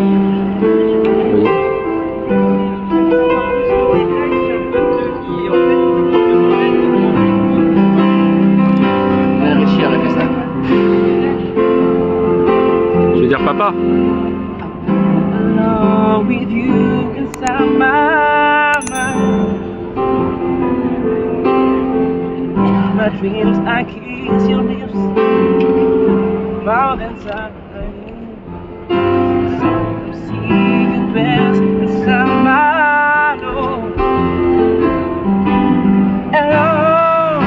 Richie aurait fait ça. Je veux dire papa. Alone with you inside my mind. In my dreams I kiss your lips more than time. So see you best inside my door. Hello,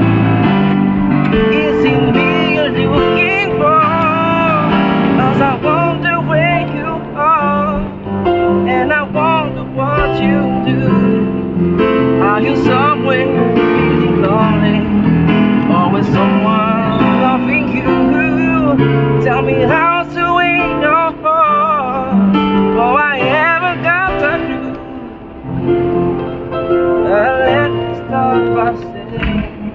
is it me you're looking for? 'Cause I wonder where you are, and I wonder what you do. Are you somewhere feeling lonely, or with someone loving you? Tell me how to wait no more, for I haven't got to do. Let me start by saying,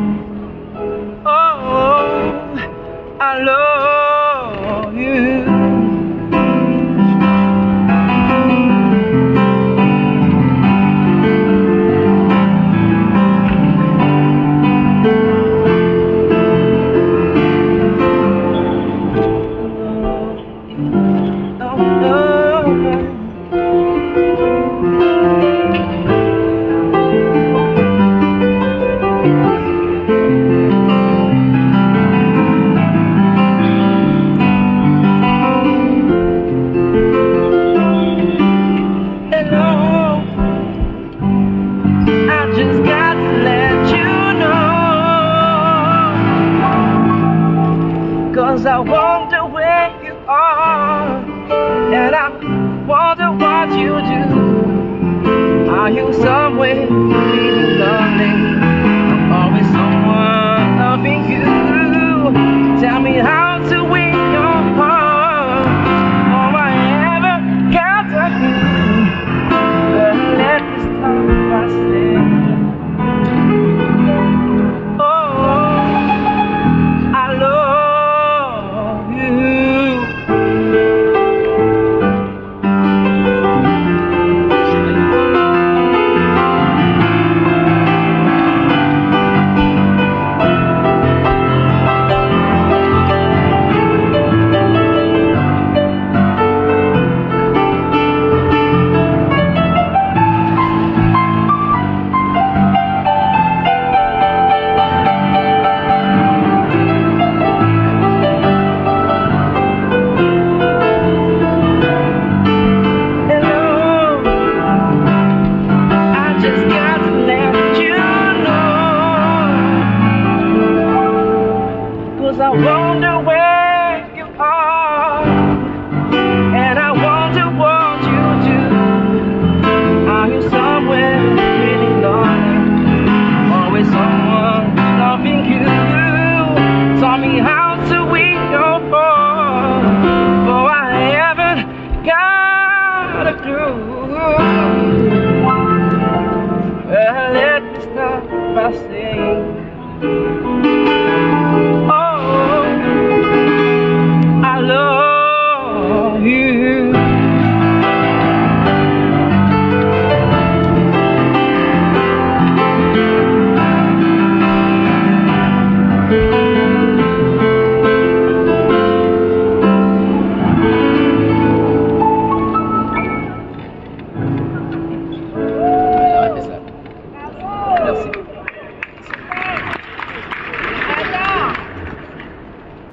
oh, I love you. Cause I wonder where you are, and I wonder what you do. Are you somewhere feeling lonely?